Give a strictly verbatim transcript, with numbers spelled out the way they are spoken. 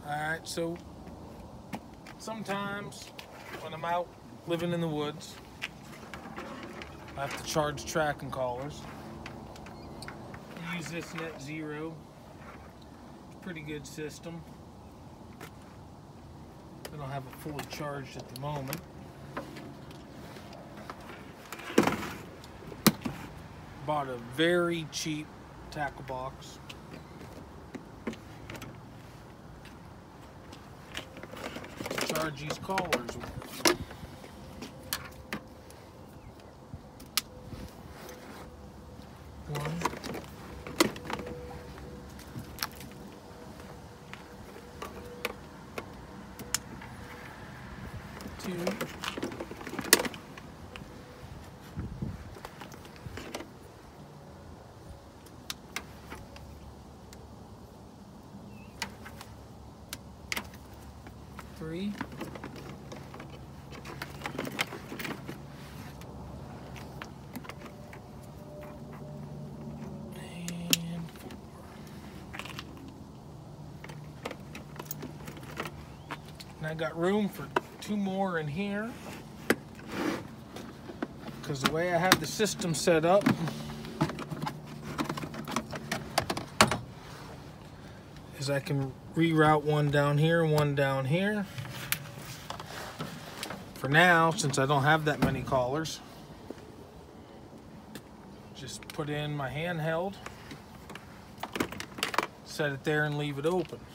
Alright, so sometimes when I'm out living in the woods, I have to charge tracking collars. I use this Net Zero. It's a pretty good system. I don't have it fully charged at the moment. Bought a very cheap tackle box. To charge these collars with. One. Two. Three. And four. And I got room for two more in here, because the way I have the system set up, is I can reroute one down here and one down here. For now, since I don't have that many collars, just put in my handheld, set it there and leave it open.